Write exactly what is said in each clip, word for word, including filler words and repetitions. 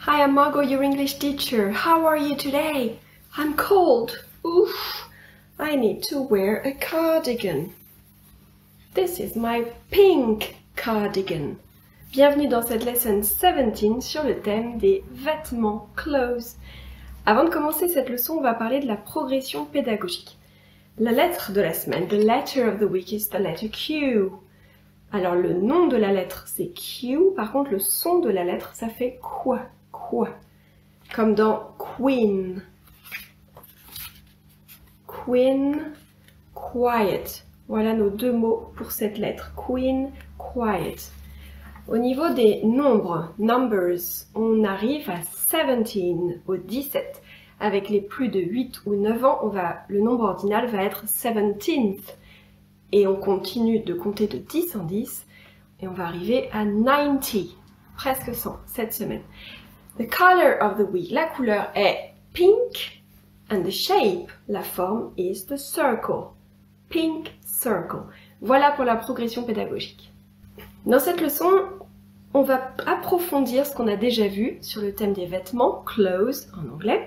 Hi, I'm Margot, your English teacher. How are you today? I'm cold. Oof. I need to wear a cardigan. This is my pink cardigan. Bienvenue dans cette lesson dix-sept sur le thème des vêtements, clothes. Avant de commencer cette leçon, on va parler de la progression pédagogique. La lettre de la semaine, the letter of the week is the letter Q. Alors le nom de la lettre c'est Q, par contre le son de la lettre ça fait quoi, quoi. Comme dans Queen. Queen, quiet. Voilà nos deux mots pour cette lettre. Queen, quiet. Au niveau des nombres, numbers, on arrive à seventeen, au dix-sept. Avec les plus de huit ou neuf ans, on va, le nombre ordinal va être seventeenth. Et on continue de compter de dix en dix. Et on va arriver à ninety, presque cent, cette semaine. The color of the week, la couleur est pink. And the shape, la forme, is the circle. Pink circle. Voilà pour la progression pédagogique. Dans cette leçon, on va approfondir ce qu'on a déjà vu sur le thème des vêtements, clothes en anglais,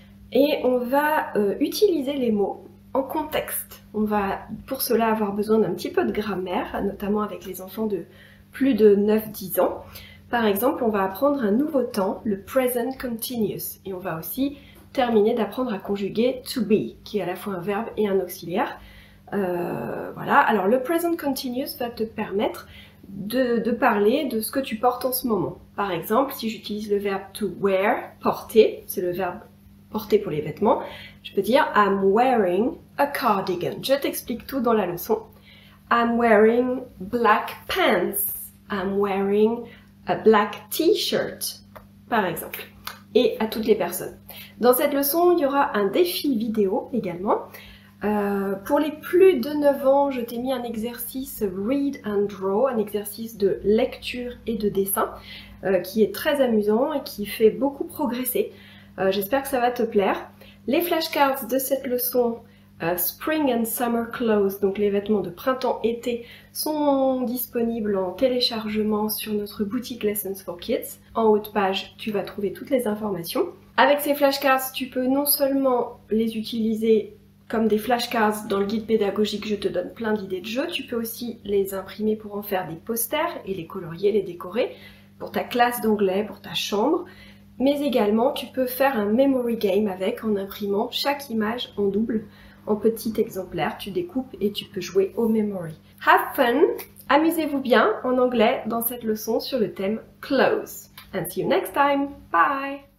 et on va euh, utiliser les mots en contexte. On va pour cela avoir besoin d'un petit peu de grammaire, notamment avec les enfants de plus de neuf dix ans. Par exemple, on va apprendre un nouveau temps, le present continuous, et on va aussi terminer d'apprendre à conjuguer to be, qui est à la fois un verbe et un auxiliaire. Euh, voilà, alors le present continuous va te permettre de, de parler de ce que tu portes en ce moment. Par exemple, si j'utilise le verbe to wear, porter, c'est le verbe porter pour les vêtements, je peux dire I'm wearing a cardigan. Je t'explique tout dans la leçon. I'm wearing black pants. I'm wearing a black t-shirt, par exemple. Et à toutes les personnes. Dans cette leçon, il y aura un défi vidéo également. Euh, pour les plus de neuf ans, je t'ai mis un exercice Read and Draw, un exercice de lecture et de dessin, euh, qui est très amusant et qui fait beaucoup progresser. Euh, J'espère que ça va te plaire. Les flashcards de cette leçon, euh, Spring and Summer Clothes, donc les vêtements de printemps-été, sont disponibles en téléchargement sur notre boutique Lessons for Kids. En haut de page, tu vas trouver toutes les informations. Avec ces flashcards, tu peux non seulement les utiliser comme des flashcards dans le guide pédagogique, je te donne plein d'idées de jeux, tu peux aussi les imprimer pour en faire des posters et les colorier, les décorer pour ta classe d'anglais, pour ta chambre. Mais également, tu peux faire un memory game avec en imprimant chaque image en double. En petit exemplaire, tu découpes et tu peux jouer au memory. Have fun! Amusez-vous bien en anglais dans cette leçon sur le thème Clothes. And see you next time! Bye!